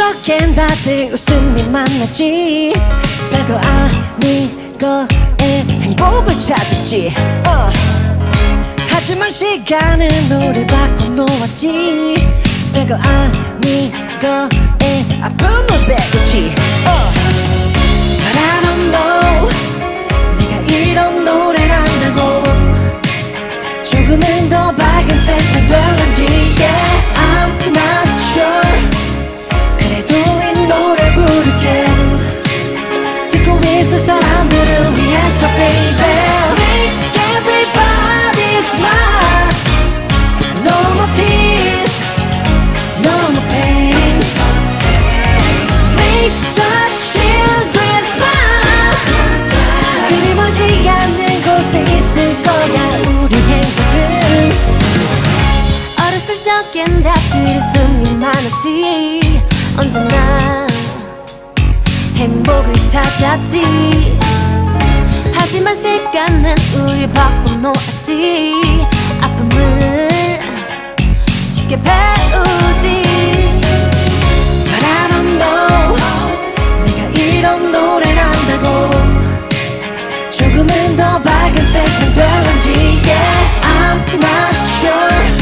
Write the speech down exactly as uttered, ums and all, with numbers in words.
적엔 다들 웃음이 많았지. 별거 아닌 거에 행복을 찾았지. uh. 하지만 시간은 우릴 바꿔놓았지. 별거 아닌 거에 아픔을 배웠지. uh. But I don't know 내가 이런 노래를 한다고 조금은 더 밝은 세상 되는지. Yeah, I'm not sure. 그래도 이 노래 부를게. 듣고 있을 사람들을 위해서 baby. Make everybody smile. No more tears, no more pain. Make the children smile. 그림하지 않는 곳에 있을 거야 우리 행복은. 어렸을 적엔 다들 웃음이 많았지. 언제나 행복을 찾았지. 하지만 시간은 우릴 바꿔놓았지. 아픔을 쉽게 배우지. But I don't know 내가 이런 노래를 한다고 조금은 더 밝은 세상 되는지. Yeah, I'm not sure.